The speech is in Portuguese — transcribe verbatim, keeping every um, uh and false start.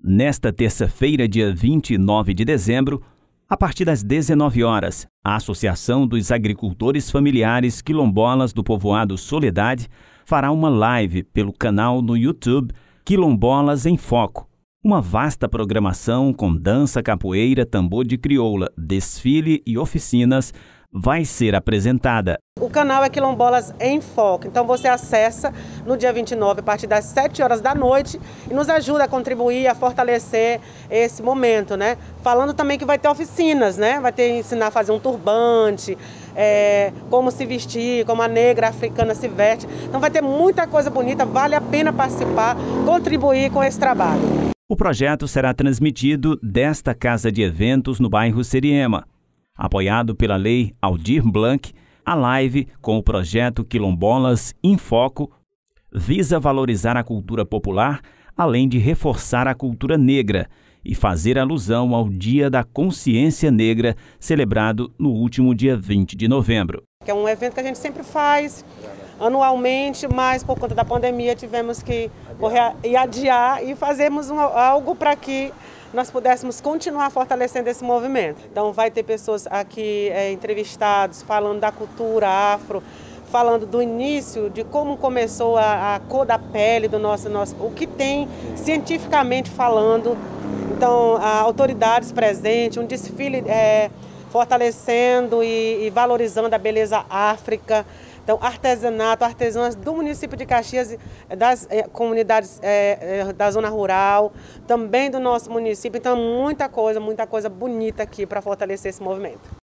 Nesta terça-feira, dia vinte e nove de dezembro, a partir das dezenove horas, a Associação dos Agricultores Familiares Quilombolas do Povoado Soledade fará uma live pelo canal no YouTube Quilombolas em Foco. Uma vasta programação com dança, capoeira, tambor de crioula, desfile e oficinas vai ser apresentada. O canal é Quilombolas em Foco, então você acessa no dia vinte e nove a partir das sete horas da noite e nos ajuda a contribuir, a fortalecer esse momento, né? Falando também que vai ter oficinas, né? Vai ter ensinar a fazer um turbante, é, como se vestir, como a negra africana se veste. Então vai ter muita coisa bonita, vale a pena participar, contribuir com esse trabalho. O projeto será transmitido desta casa de eventos no bairro Seriema. Apoiado pela Lei Aldir Blanc, a live com o projeto Quilombolas em Foco visa valorizar a cultura popular, além de reforçar a cultura negra e fazer alusão ao Dia da Consciência Negra, celebrado no último dia vinte de novembro. É um evento que a gente sempre faz anualmente, mas por conta da pandemia tivemos que correr e adiar e fazermos um, algo para que nós pudéssemos continuar fortalecendo esse movimento. Então vai ter pessoas aqui é, entrevistados falando da cultura afro, falando do início, de como começou a, a cor da pele do nosso, nosso, o que tem cientificamente falando. Então, a autoridades presentes, um desfile é, fortalecendo e, e valorizando a beleza áfrica. Então, artesanato, artesãs do município de Caxias, das eh, comunidades eh, da zona rural, também do nosso município. Então, muita coisa, muita coisa bonita aqui para fortalecer esse movimento.